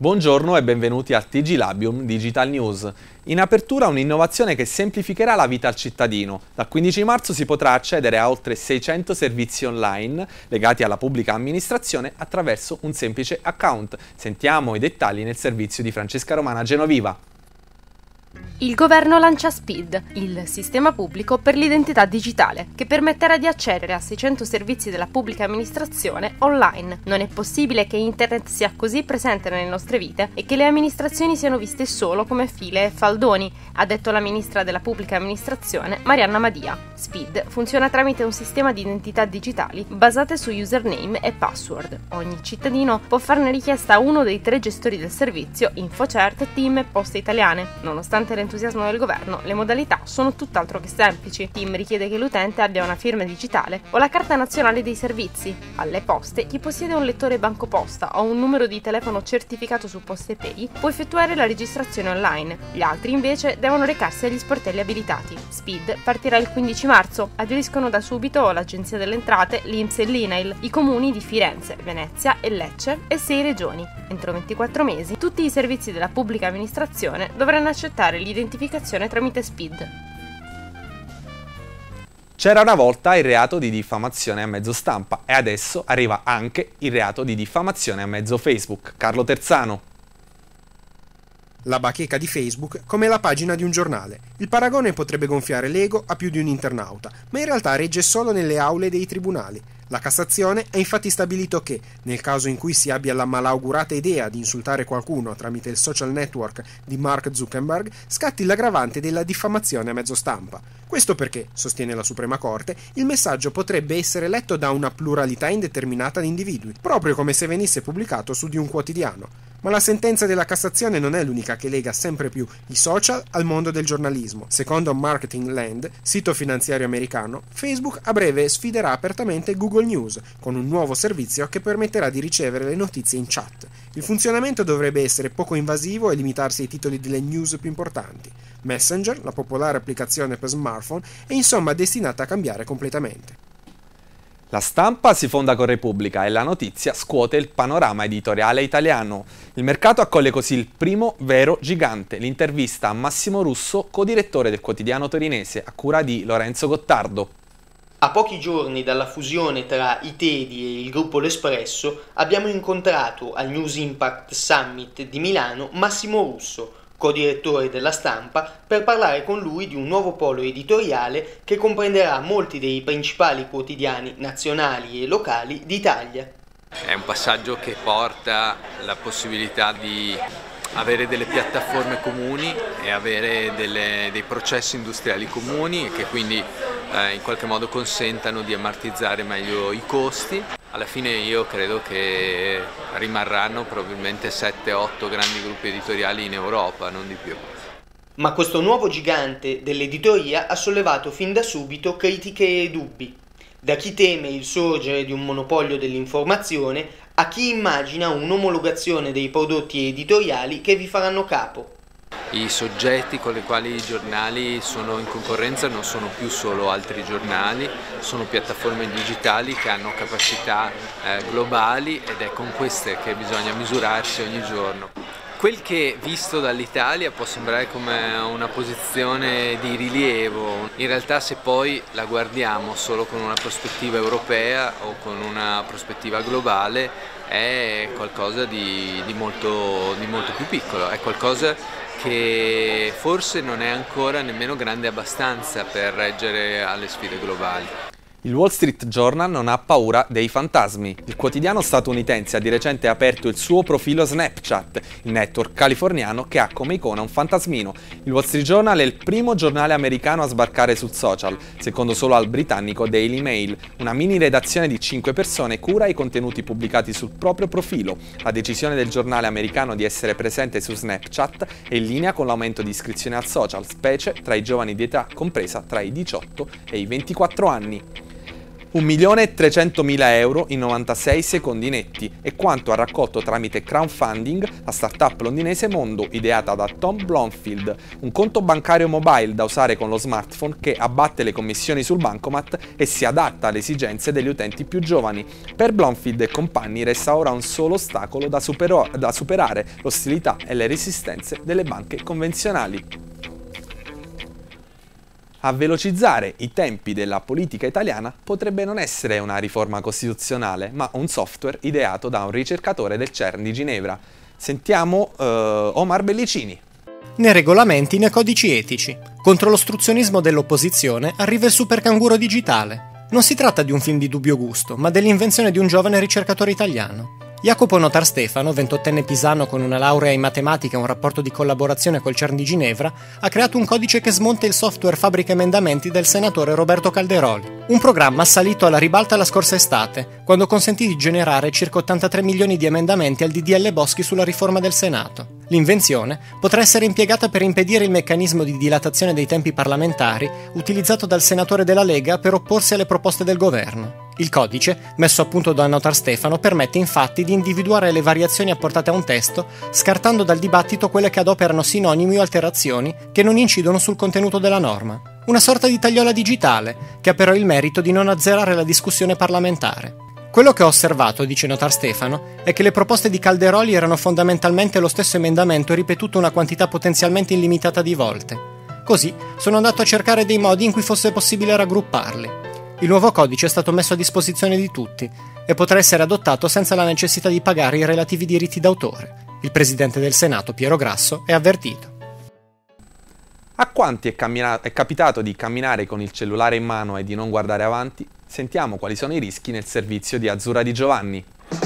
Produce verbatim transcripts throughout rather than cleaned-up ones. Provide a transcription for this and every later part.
Buongiorno e benvenuti al T G Labium Digital News. In apertura un'innovazione che semplificherà la vita al cittadino. Dal quindici marzo si potrà accedere a oltre seicento servizi online legati alla pubblica amministrazione attraverso un semplice account. Sentiamo i dettagli nel servizio di Francesca Romana Genoviva. Il governo lancia SPID, il sistema pubblico per l'identità digitale, che permetterà di accedere a seicento servizi della pubblica amministrazione online. Non è possibile che internet sia così presente nelle nostre vite e che le amministrazioni siano viste solo come file e faldoni, ha detto la ministra della pubblica amministrazione Marianna Madia. SPID funziona tramite un sistema di identità digitali basate su username e password. Ogni cittadino può farne richiesta a uno dei tre gestori del servizio, InfoCert, Team e Poste Italiane. Nonostante l'entusiasmo del governo, le modalità sono tutt'altro che semplici. Team richiede che l'utente abbia una firma digitale o la carta nazionale dei servizi. Alle poste, chi possiede un lettore bancoposta o un numero di telefono certificato su PostePay può effettuare la registrazione online. Gli altri invece devono recarsi agli sportelli abilitati. SPID partirà il quindici marzo. Aderiscono da subito l'Agenzia delle Entrate, l'I N P S e l'INAIL, i comuni di Firenze, Venezia e Lecce e sei regioni. Entro ventiquattro mesi, tutti i servizi della pubblica amministrazione dovranno accettare l'identificazione tramite SPID. C'era una volta il reato di diffamazione a mezzo stampa e adesso arriva anche il reato di diffamazione a mezzo Facebook. Carlo Terzano. La bacheca di Facebook come la pagina di un giornale. Il paragone potrebbe gonfiare l'ego a più di un internauta, ma in realtà regge solo nelle aule dei tribunali. La Cassazione ha infatti stabilito che, nel caso in cui si abbia la malaugurata idea di insultare qualcuno tramite il social network di Mark Zuckerberg, scatti l'aggravante della diffamazione a mezzo stampa. Questo perché, sostiene la Suprema Corte, il messaggio potrebbe essere letto da una pluralità indeterminata di individui, proprio come se venisse pubblicato su di un quotidiano. Ma la sentenza della Cassazione non è l'unica che lega sempre più i social al mondo del giornalismo. Secondo Marketing Land, sito finanziario americano, Facebook a breve sfiderà apertamente Google News con un nuovo servizio che permetterà di ricevere le notizie in chat. Il funzionamento dovrebbe essere poco invasivo e limitarsi ai titoli delle news più importanti. Messenger, la popolare applicazione per smartphone, è insomma destinata a cambiare completamente. La Stampa si fonda con Repubblica e la notizia scuote il panorama editoriale italiano. Il mercato accoglie così il primo vero gigante, l'intervista a Massimo Russo, codirettore del quotidiano torinese, a cura di Lorenzo Gottardo. A pochi giorni dalla fusione tra i Tedi e il gruppo L'Espresso abbiamo incontrato al News Impact Summit di Milano Massimo Russo, co-direttore della Stampa, per parlare con lui di un nuovo polo editoriale che comprenderà molti dei principali quotidiani nazionali e locali d'Italia. È un passaggio che porta la possibilità di avere delle piattaforme comuni e avere delle, dei processi industriali comuni che quindi eh, in qualche modo consentano di ammortizzare meglio i costi. Alla fine io credo che rimarranno probabilmente sette otto grandi gruppi editoriali in Europa, non di più. Ma questo nuovo gigante dell'editoria ha sollevato fin da subito critiche e dubbi. Da chi teme il sorgere di un monopolio dell'informazione a chi immagina un'omologazione dei prodotti editoriali che vi faranno capo. I soggetti con i quali i giornali sono in concorrenza non sono più solo altri giornali, sono piattaforme digitali che hanno capacità eh, globali ed è con queste che bisogna misurarsi ogni giorno. Quel che visto dall'Italia può sembrare come una posizione di rilievo, in realtà se poi la guardiamo solo con una prospettiva europea o con una prospettiva globale è qualcosa di, di, molto, di molto più piccolo, è qualcosa che forse non è ancora nemmeno grande abbastanza per reggere alle sfide globali. Il Wall Street Journal non ha paura dei fantasmi. Il quotidiano statunitense ha di recente aperto il suo profilo Snapchat, il network californiano che ha come icona un fantasmino. Il Wall Street Journal è il primo giornale americano a sbarcare sul social, secondo solo al britannico Daily Mail. Una mini redazione di cinque persone cura i contenuti pubblicati sul proprio profilo. La decisione del giornale americano di essere presente su Snapchat è in linea con l'aumento di iscrizioni al social, specie tra i giovani di età compresa tra i diciotto e i ventiquattro anni. un milione e trecentomila euro in novantasei secondi netti è quanto ha raccolto tramite crowdfunding la startup londinese Mondo, ideata da Tom Blomfield, un conto bancario mobile da usare con lo smartphone che abbatte le commissioni sul bancomat e si adatta alle esigenze degli utenti più giovani. Per Blomfield e compagni resta ora un solo ostacolo da, supero- da superare: l'ostilità e le resistenze delle banche convenzionali. A velocizzare i tempi della politica italiana potrebbe non essere una riforma costituzionale, ma un software ideato da un ricercatore del CERN di Ginevra. Sentiamo uh, Omar Bellicini. Né regolamenti né codici etici. Contro l'ostruzionismo dell'opposizione arriva il supercanguro digitale. Non si tratta di un film di dubbio gusto, ma dell'invenzione di un giovane ricercatore italiano. Jacopo Notar Stefano, ventottenne pisano con una laurea in matematica e un rapporto di collaborazione col CERN di Ginevra, ha creato un codice che smonta il software fabbrica emendamenti del senatore Roberto Calderoli. Un programma salito alla ribalta la scorsa estate, quando consentì di generare circa ottantatré milioni di emendamenti al D D L Boschi sulla riforma del Senato. L'invenzione potrà essere impiegata per impedire il meccanismo di dilatazione dei tempi parlamentari utilizzato dal senatore della Lega per opporsi alle proposte del governo. Il codice, messo a punto da Notar Stefano, permette infatti di individuare le variazioni apportate a un testo, scartando dal dibattito quelle che adoperano sinonimi o alterazioni che non incidono sul contenuto della norma. Una sorta di tagliola digitale, che ha però il merito di non azzerare la discussione parlamentare. Quello che ho osservato, dice Notar Stefano, è che le proposte di Calderoli erano fondamentalmente lo stesso emendamento ripetuto una quantità potenzialmente illimitata di volte. Così sono andato a cercare dei modi in cui fosse possibile raggrupparli. Il nuovo codice è stato messo a disposizione di tutti e potrà essere adottato senza la necessità di pagare i relativi diritti d'autore. Il presidente del Senato, Piero Grasso, è avvertito. A quanti è, cammina- è capitato di camminare con il cellulare in mano e di non guardare avanti? Sentiamo quali sono i rischi nel servizio di Azzurra Di Giovanni.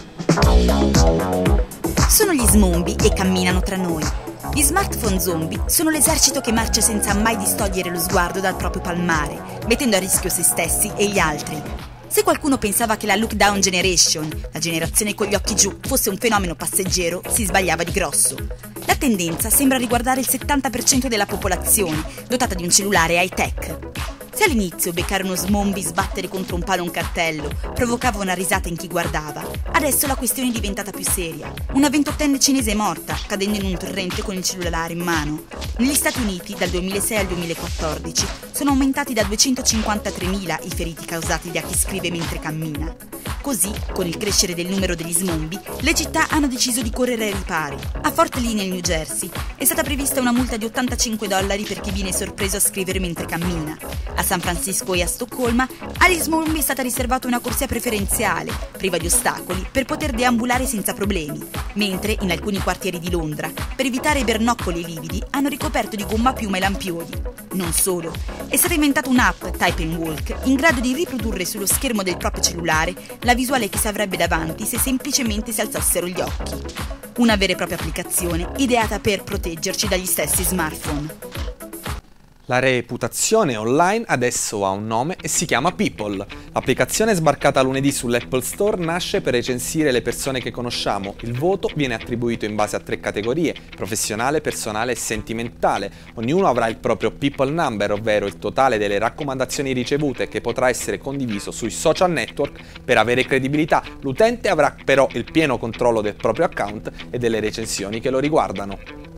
Sono gli smombi e camminano tra noi. Gli smartphone zombie sono l'esercito che marcia senza mai distogliere lo sguardo dal proprio palmare, mettendo a rischio se stessi e gli altri. Se qualcuno pensava che la lookdown generation, la generazione con gli occhi giù, fosse un fenomeno passeggero, si sbagliava di grosso. La tendenza sembra riguardare il settanta per cento della popolazione, dotata di un cellulare high-tech. Se all'inizio beccare uno zombie sbattere contro un palo o un cartello provocava una risata in chi guardava, adesso la questione è diventata più seria. Una ventottenne cinese è morta, cadendo in un torrente con il cellulare in mano. Negli Stati Uniti, dal duemilasei al duemilaquattordici, sono aumentati da duecentocinquantatremila i feriti causati da chi scrive mentre cammina. Così, con il crescere del numero degli smombi, le città hanno deciso di correre ai ripari. A Fort Lee, nel New Jersey, è stata prevista una multa di ottantacinque dollari per chi viene sorpreso a scrivere mentre cammina. A San Francisco e a Stoccolma, agli smombi è stata riservata una corsia preferenziale, priva di ostacoli, per poter deambulare senza problemi. Mentre, in alcuni quartieri di Londra, per evitare i bernoccoli lividi, hanno ricoperto di gomma a piuma i lampioni. Non solo, è stata inventata un'app, Type and Walk, in grado di riprodurre sullo schermo del proprio cellulare la visuale che si avrebbe davanti se semplicemente si alzassero gli occhi. Una vera e propria applicazione ideata per proteggerci dagli stessi smartphone. La reputazione online adesso ha un nome e si chiama People. L'applicazione sbarcata lunedì sull'Apple Store nasce per recensire le persone che conosciamo. Il voto viene attribuito in base a tre categorie: professionale, personale e sentimentale. Ognuno avrà il proprio People Number, ovvero il totale delle raccomandazioni ricevute, che potrà essere condiviso sui social network per avere credibilità. L'utente avrà però il pieno controllo del proprio account e delle recensioni che lo riguardano.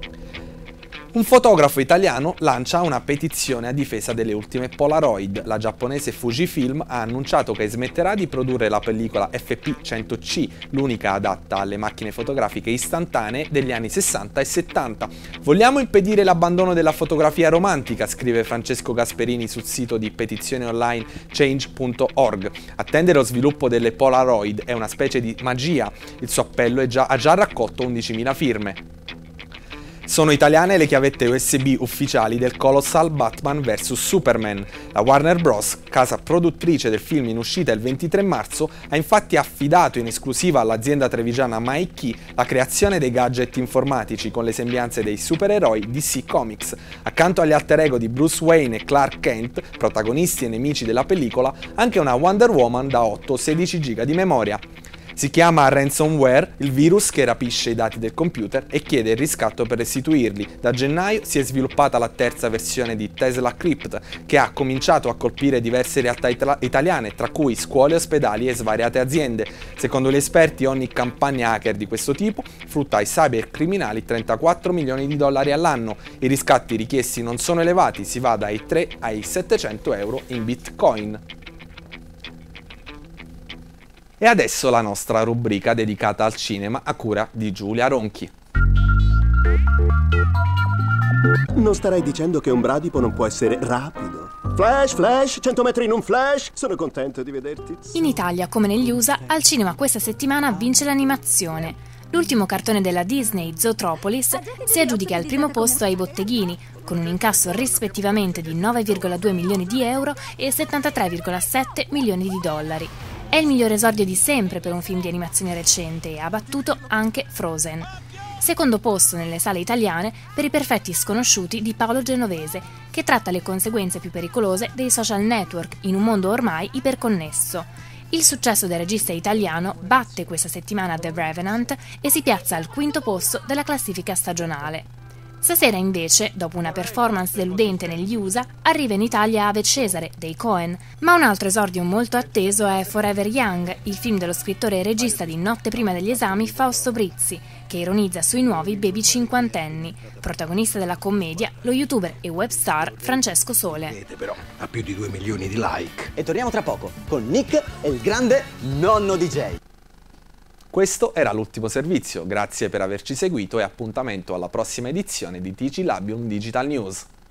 Un fotografo italiano lancia una petizione a difesa delle ultime Polaroid. La giapponese Fujifilm ha annunciato che smetterà di produrre la pellicola F P cento C, l'unica adatta alle macchine fotografiche istantanee degli anni sessanta e settanta. Vogliamo impedire l'abbandono della fotografia romantica, scrive Francesco Gasperini sul sito di petizione online change punto org. Attendere lo sviluppo delle Polaroid è una specie di magia. Il suo appello è già, ha già raccolto undicimila firme. Sono italiane le chiavette U S B ufficiali del colossal Batman versus Superman. La Warner Bros., casa produttrice del film in uscita il ventitré marzo, ha infatti affidato in esclusiva all'azienda trevigiana MyKey la creazione dei gadget informatici con le sembianze dei supereroi D C Comics. Accanto agli alter ego di Bruce Wayne e Clark Kent, protagonisti e nemici della pellicola, anche una Wonder Woman da otto o sedici giga di memoria. Si chiama ransomware il virus che rapisce i dati del computer e chiede il riscatto per restituirli. Da gennaio si è sviluppata la terza versione di Tesla Crypt, che ha cominciato a colpire diverse realtà itala- italiane, tra cui scuole, ospedali e svariate aziende. Secondo gli esperti, ogni campagna hacker di questo tipo frutta ai cybercriminali trentaquattro milioni di dollari all'anno. I riscatti richiesti non sono elevati, si va dai tre ai settecento euro in bitcoin. E adesso la nostra rubrica dedicata al cinema a cura di Giulia Ronchi. Non starai dicendo che un bradipo non può essere rapido? Flash, flash, cento metri in un flash! Sono contento di vederti. In Italia, come negli U S A, al cinema questa settimana vince l'animazione. L'ultimo cartone della Disney, Zootropolis, si aggiudica al primo posto ai botteghini, con un incasso rispettivamente di nove virgola due milioni di euro e settantatré virgola sette milioni di dollari. È il miglior esordio di sempre per un film di animazione recente e ha battuto anche Frozen. Secondo posto nelle sale italiane per I perfetti sconosciuti di Paolo Genovese, che tratta le conseguenze più pericolose dei social network in un mondo ormai iperconnesso. Il successo del regista italiano batte questa settimana The Revenant e si piazza al quinto posto della classifica stagionale. Stasera invece, dopo una performance deludente negli U S A, arriva in Italia Ave Cesare, dei Coen, ma un altro esordio molto atteso è Forever Young, il film dello scrittore e regista di Notte prima degli esami Fausto Brizzi, che ironizza sui nuovi baby cinquantenni. Protagonista della commedia, lo youtuber e web star Francesco Sole. Vedete però, ha più di due milioni di like. E torniamo tra poco con Nick e il grande nonno D J. Questo era l'ultimo servizio, grazie per averci seguito e appuntamento alla prossima edizione di T G Labium Digital News.